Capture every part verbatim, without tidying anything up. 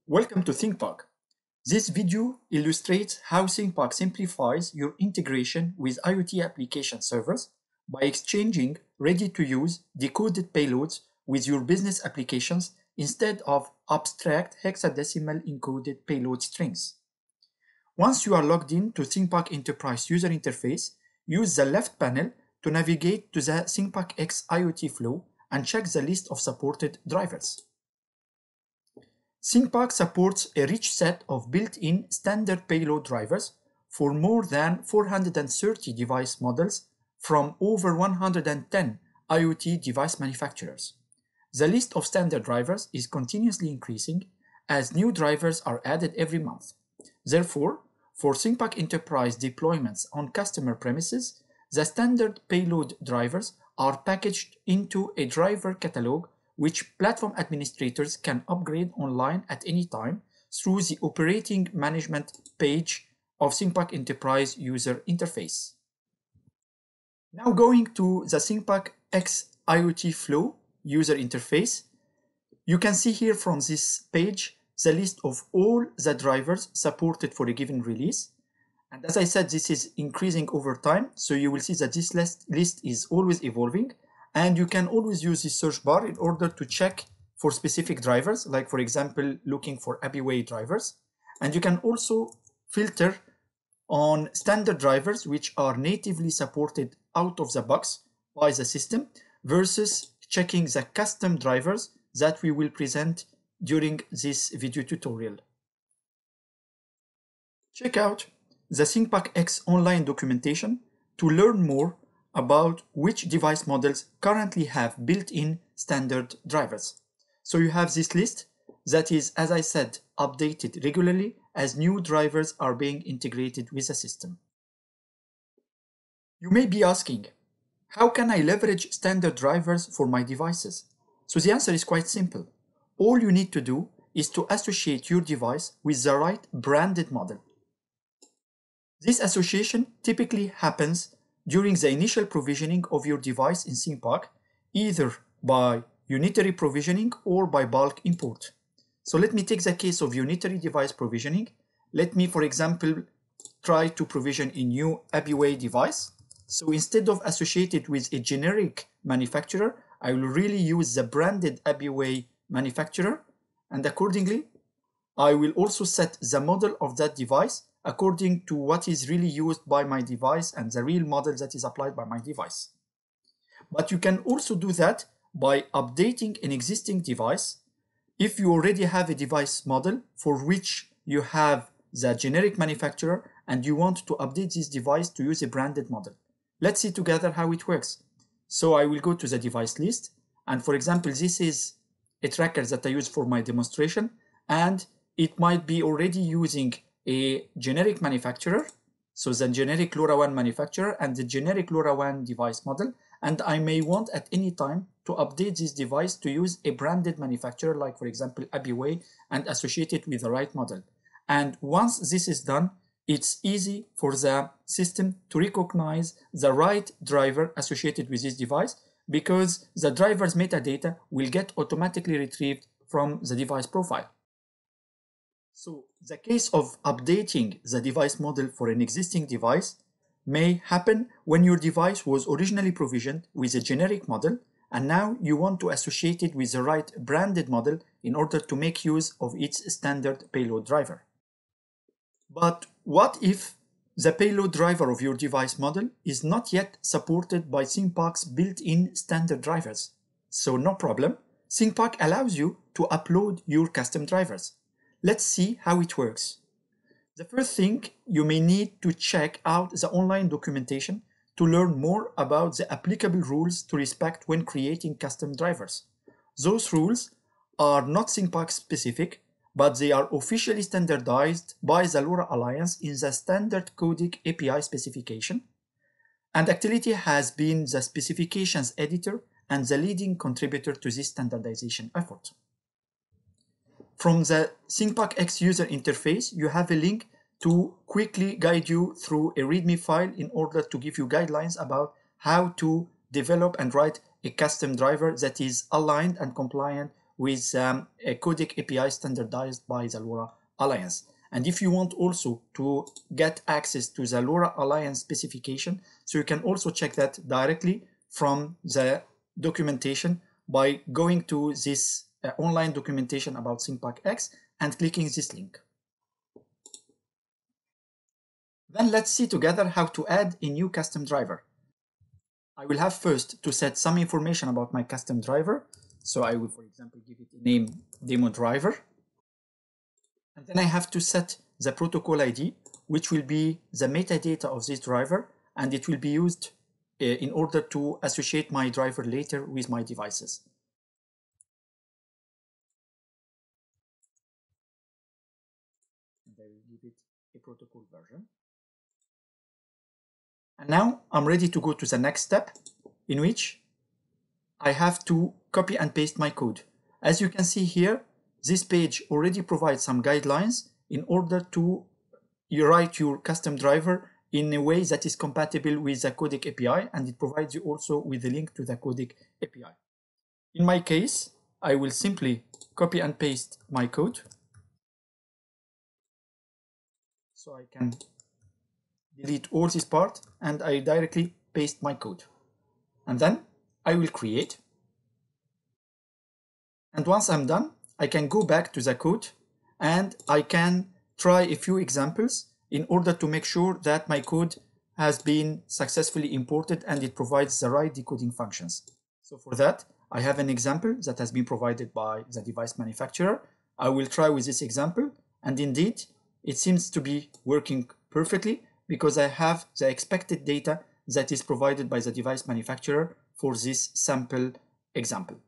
Welcome to ThingPark. This video illustrates how ThingPark simplifies your integration with IoT Application Servers by exchanging ready-to-use decoded payloads with your business applications instead of abstract hexadecimal-encoded payload strings. Once you are logged in to ThingPark Enterprise user interface, use the left panel to navigate to the ThingPark X IoT flow and check the list of supported drivers. ThingPark supports a rich set of built-in standard payload drivers for more than four hundred thirty device models from over one hundred ten IoT device manufacturers. The list of standard drivers is continuously increasing as new drivers are added every month. Therefore, for ThingPark Enterprise deployments on customer premises, the standard payload drivers are packaged into a driver catalog which platform administrators can upgrade online at any time through the operating management page of ThingPark Enterprise user interface. Now going to the ThingPark X IoT Flow user interface, you can see here from this page the list of all the drivers supported for a given release. And as I said, this is increasing over time, so you will see that this list, list is always evolving. And you can always use the search bar in order to check for specific drivers, like for example, looking for Abiway drivers. And you can also filter on standard drivers which are natively supported out of the box by the system versus checking the custom drivers that we will present during this video tutorial. Check out the ThingPark X online documentation to learn more about which device models currently have built-in standard drivers. So you have this list that is, as I said, updated regularly as new drivers are being integrated with the system. You may be asking, how can I leverage standard drivers for my devices? So the answer is quite simple. All you need to do is to associate your device with the right branded model. This association typically happens during the initial provisioning of your device in ThingPark, either by unitary provisioning or by bulk import. So let me take the case of unitary device provisioning. Let me, for example, try to provision a new Abiway device. So instead of associated with a generic manufacturer, I will really use the branded Abiway manufacturer, and accordingly, I will also set the model of that device according to what is really used by my device and the real model that is applied by my device. But you can also do that by updating an existing device. If you already have a device model for which you have the generic manufacturer and you want to update this device to use a branded model. Let's see together how it works. So I will go to the device list, and for example, this is a tracker that I use for my demonstration, and it might be already using a generic manufacturer, so the generic LoRaWAN manufacturer and the generic LoRaWAN device model, and I may want at any time to update this device to use a branded manufacturer, like for example Abiway, and associate it with the right model. And once this is done, it's easy for the system to recognize the right driver associated with this device because the driver's metadata will get automatically retrieved from the device profile. So the case of updating the device model for an existing device may happen when your device was originally provisioned with a generic model and now you want to associate it with the right branded model in order to make use of its standard payload driver. But what if the payload driver of your device model is not yet supported by ThingPark's built-in standard drivers? So no problem, ThingPark allows you to upload your custom drivers. Let's see how it works. The first thing, you may need to check out the online documentation to learn more about the applicable rules to respect when creating custom drivers. Those rules are not ThingPark specific, but they are officially standardized by the LoRa Alliance in the standard codec A P I specification, and Actility has been the specifications editor and the leading contributor to this standardization effort. From the ThingPark X user interface, you have a link to quickly guide you through a README file in order to give you guidelines about how to develop and write a custom driver that is aligned and compliant with um, a codec A P I standardized by the LoRa Alliance. And if you want also to get access to the LoRa Alliance specification, so you can also check that directly from the documentation by going to this uh, online documentation about ThingPark X and clicking this link. Then let's see together how to add a new custom driver. I will have first to set some information about my custom driver. So I will, for example, give it a name demo driver. And then I have to set the protocol I D, which will be the metadata of this driver, and it will be used uh, in order to associate my driver later with my devices. And I will give it a protocol version. And now I'm ready to go to the next step, in which I have to copy and paste my code. As you can see here, this page already provides some guidelines in order to you write your custom driver in a way that is compatible with the codec A P I, and it provides you also with a link to the codec A P I. In my case, I will simply copy and paste my code. So I can delete all this part and I directly paste my code. And then I will create. And once I'm done, I can go back to the code and I can try a few examples in order to make sure that my code has been successfully imported and it provides the right decoding functions. So for that, I have an example that has been provided by the device manufacturer. I will try with this example, and indeed, it seems to be working perfectly because I have the expected data that is provided by the device manufacturer for this sample example.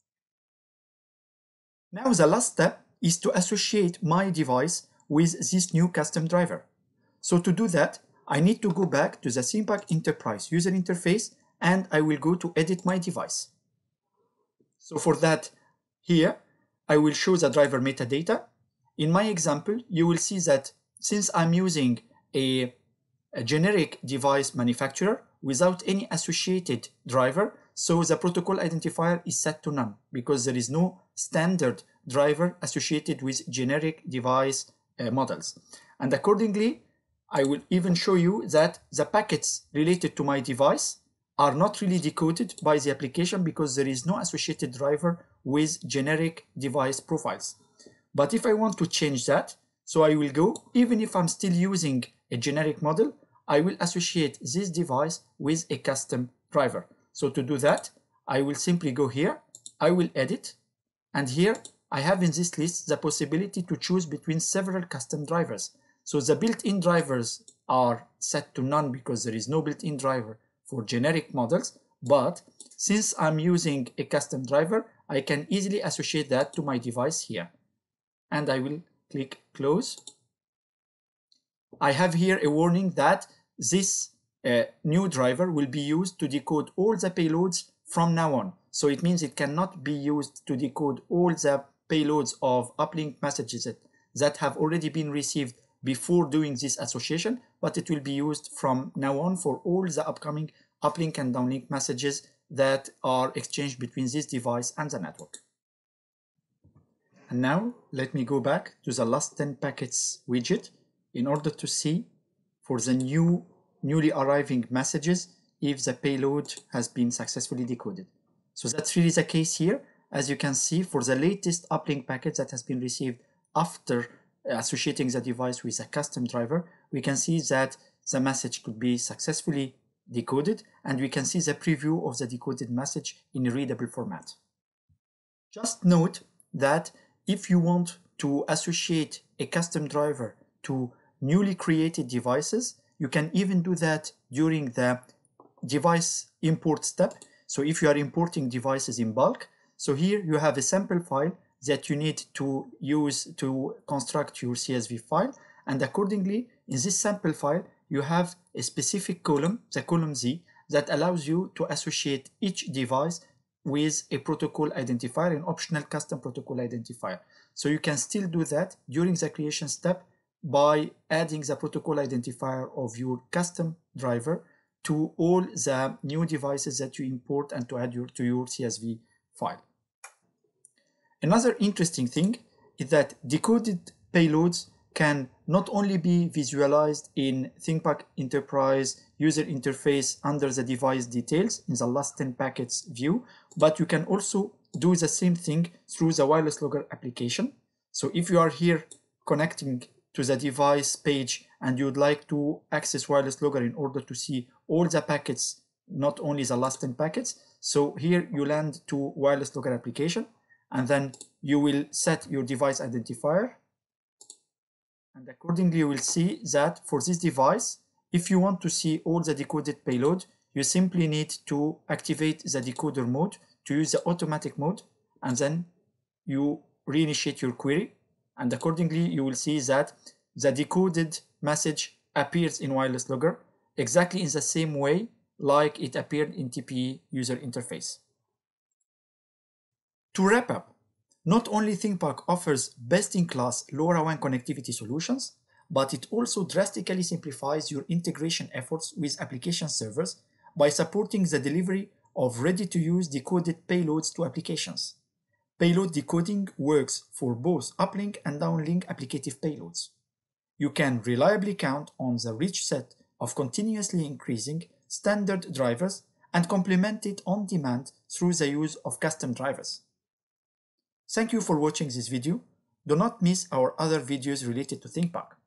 Now the last step is to associate my device with this new custom driver. So to do that, I need to go back to the ThingPark Enterprise user interface and I will go to edit my device. So for that, here, I will show the driver metadata. In my example, you will see that since I'm using a, a generic device manufacturer without any associated driver, so the protocol identifier is set to none because there is no standard driver associated with generic device uh, models. And accordingly, I will even show you that the packets related to my device are not really decoded by the application because there is no associated driver with generic device profiles. But if I want to change that, so I will go, even if I'm still using a generic model, I will associate this device with a custom driver. So to do that, I will simply go here, I will edit, and here I have in this list the possibility to choose between several custom drivers. So the built-in drivers are set to none because there is no built-in driver for generic models, but since I'm using a custom driver, I can easily associate that to my device here. And I will click close. I have here a warning that this uh, new driver will be used to decode all the payloads from now on. So it means it cannot be used to decode all the payloads of uplink messages that, that have already been received before doing this association, but it will be used from now on for all the upcoming uplink and downlink messages that are exchanged between this device and the network. And now let me go back to the last ten packets widget in order to see for the new newly arriving messages if the payload has been successfully decoded. So that's really the case here. As you can see, for the latest uplink packet that has been received after associating the device with a custom driver, we can see that the message could be successfully decoded, and we can see the preview of the decoded message in a readable format. Just note that if you want to associate a custom driver to newly created devices, you can even do that during the device import step. So if you are importing devices in bulk, so here you have a sample file that you need to use to construct your C S V file, and accordingly in this sample file you have a specific column, the column Z, that allows you to associate each device with a protocol identifier, an optional custom protocol identifier. So you can still do that during the creation step by adding the protocol identifier of your custom driver to all the new devices that you import and to add your, to your C S V file. Another interesting thing is that decoded payloads can not only be visualized in ThingPark Enterprise user interface under the device details in the last ten packets view, but you can also do the same thing through the wireless logger application. So if you are here connecting to the device page and you'd like to access wireless logger in order to see all the packets, not only the last ten packets, so here you land to wireless logger application, and then you will set your device identifier. And accordingly, you will see that for this device, if you want to see all the decoded payload, you simply need to activate the decoder mode to use the automatic mode, and then you reinitiate your query. And accordingly, you will see that the decoded message appears in wireless logger exactly in the same way like it appeared in T P E user interface. To wrap up, not only ThingPark offers best-in-class LoRaWAN connectivity solutions, but it also drastically simplifies your integration efforts with application servers by supporting the delivery of ready-to-use decoded payloads to applications. Payload decoding works for both uplink and downlink applicative payloads. You can reliably count on the rich set of continuously increasing standard drivers and complement it on demand through the use of custom drivers. Thank you for watching this video. Do not miss our other videos related to ThingPark.